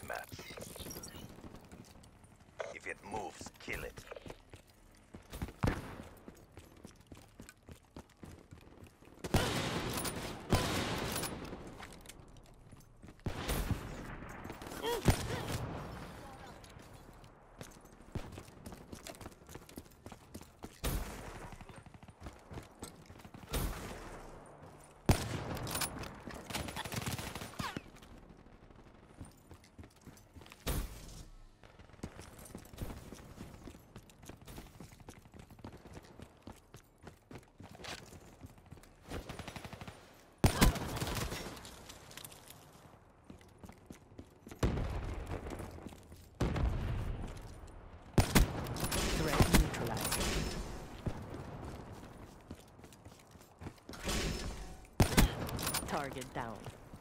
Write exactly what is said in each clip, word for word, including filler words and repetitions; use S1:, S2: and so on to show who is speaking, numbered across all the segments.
S1: deathmatch. If it moves, kill it.
S2: Target down.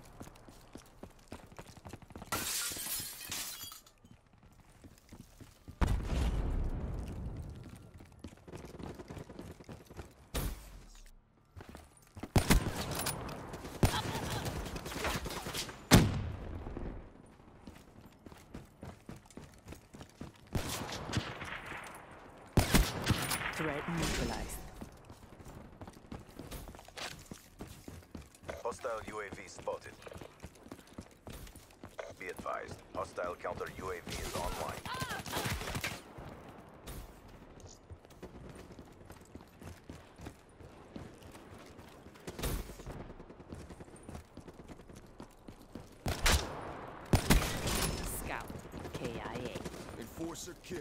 S2: Threat neutralized.
S1: Hostile U A V spotted. Be advised, hostile counter U A V is online.
S2: Scout. K I A.
S3: Enforcer kill.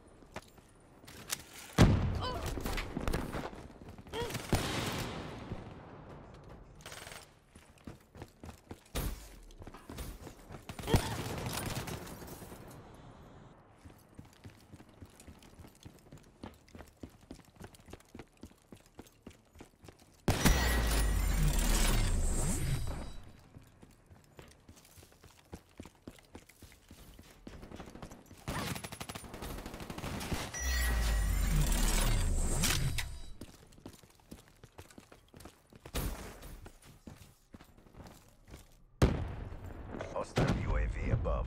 S1: Hostile U A V above.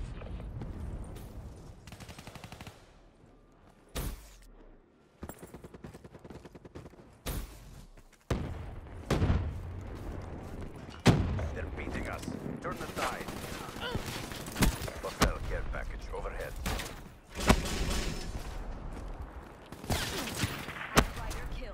S1: They're beating us. Turn the tide. Hostile care package overhead.
S4: Rider kill.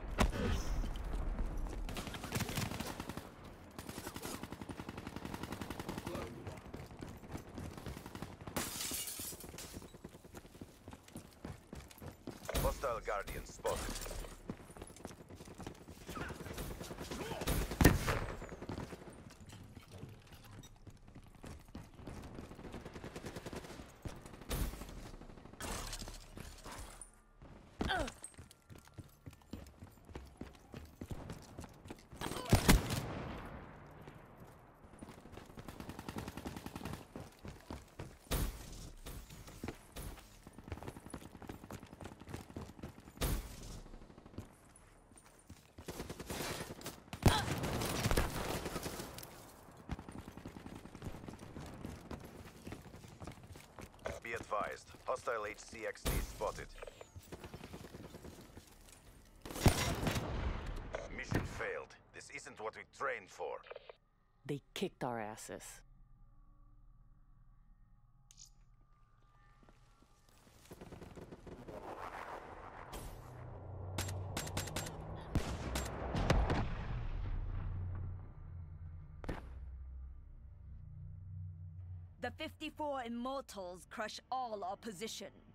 S1: Hostile Guardian spotted. Be advised, hostile H C X D spotted. Mission failed. This isn't what we trained for.
S2: They kicked our asses.
S4: The fifty-four Immortals crush all opposition.